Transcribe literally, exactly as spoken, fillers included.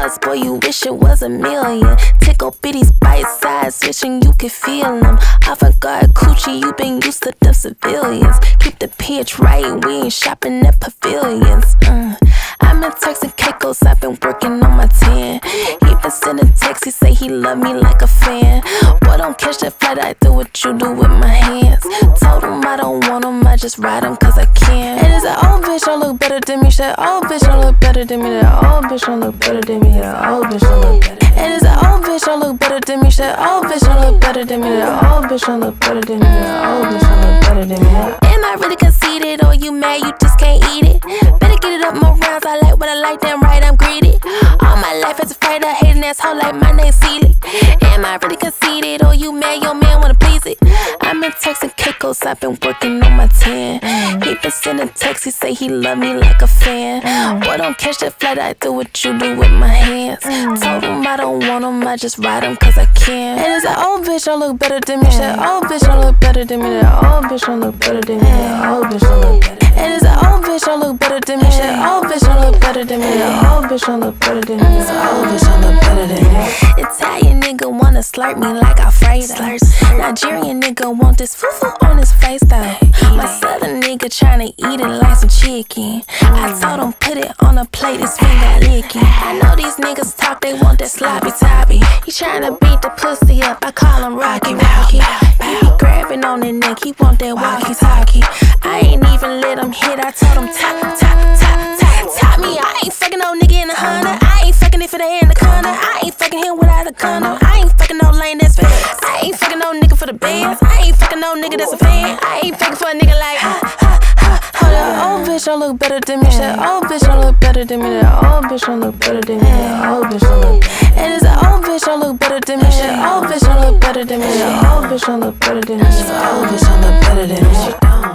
dollars, boy, you wish it was a million. Tickle bitties bite-sized, wishing you could feel them. Avant-garde coochie, you been used to the civilians. Keep the pitch right, we ain't shopping at pavilions. Uh, I'm in Turks and Caicos, I've been working on my tan. He been sending texts, he say he love me like a fan. Boy, don't catch that flight, I do what you do with my hands. Told him I don't want him, I just ride him cause I can. And it's like, oh bitch, don't look better than me. That old bitch don't look better than me. That old bitch don't look better than me. That old bitch don't look better. And it's like, oh bitch, don't look better than me. That old bitch don't look better than me. That old bitch don't look better than me. That old bitch don't look better than me. Am I really conceited or you mad you just can't eat it? Better get it up more rounds, I like what I like, damn right, I'm greedy. All my life as a fighter, hating asshole like my name Celie. Am I really conceited or you mad your man wanna please it? I'm in Turks and Caicos, I've been working on my tan. He been sending texts, he say he love me like a fan. Boy, don't catch that flight, I do what you do with my hands. Told him I don't want him, I just ride him cause I can. And it's like, oh bitch, don't look better than me. That old bitch don't look better than me. That old bitch don't look better than me. That old bitch don't look better. And it's like, oh bitch, don't look better than me. That old bitch don't look better than me. That old bitch don't look better than me. That old bitch don't look better than me. Italian nigga wanna slurp me like Alfredo. Nigerian nigga want this foo-foo on his face though. My southern nigga tryna eat it like some chicken. I told him put it on a plate, his finger licking. I know these niggas talk, they want that sloppy toppy. He tryna beat the pussy up, I call him Rocky Rocky. He be grabbing on the neck, he want that walkie talkie. I ain't even let him hit, I told him top, top, top, top, top me. I ain't fucking no nigga in a Honda. I ain't fucking if it ain't in the corner. I ain't fucking him without a condom. I ain't fucking no lane that's fake. I ain't fucking no nigga for the bands. I ain't fucking no nigga that's a fan. I ain't fucking for a nigga like ha, ha, ha. Hold up, old bitch don't look better than me. That old bitch don't look better than me. That old bitch don't look better than me. That old bitch don't look better. And it's like, old bitch don't look better than me. That old bitch don't look better than me. That old bitch don't look better than me. That old bitch don't look better than me.